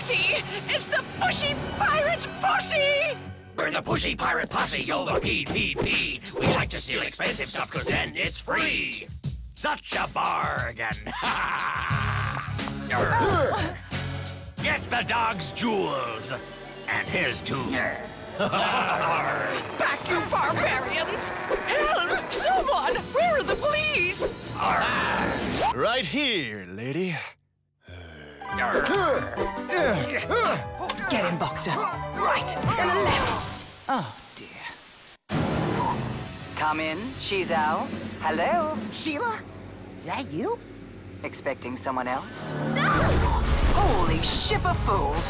Posse! It's the Pushy Pirate Posse! We're the Pushy Pirate Posse, yo, the P. We like to steal expensive stuff, cause then it's free. Such a bargain. Get the dog's jewels. And his too. Back, you barbarians! Help! Someone! Where are the police? Right here, lady. Get him, Boxster. Right, and a left. Oh, dear. Come in, SheZow. Hello. Sheila? Is that you? Expecting someone else? Holy ship of fools.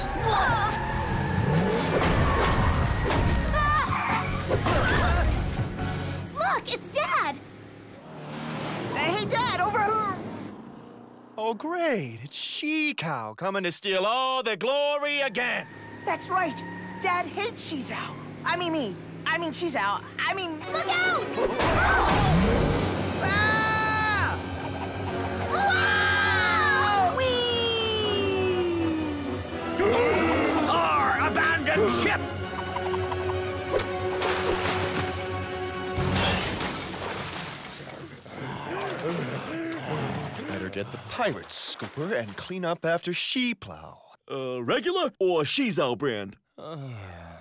Look, it's Dad! Hey, Dad, over here! Oh, great. It's She-Cow coming to steal all the glory again. That's right. Dad hates SheZow. I mean me. I mean SheZow. I mean... Look out! Ah! Whoa! Our abandoned ship! Better get the pirate scooper and clean up after She-Plow. Regular or SheZow brand?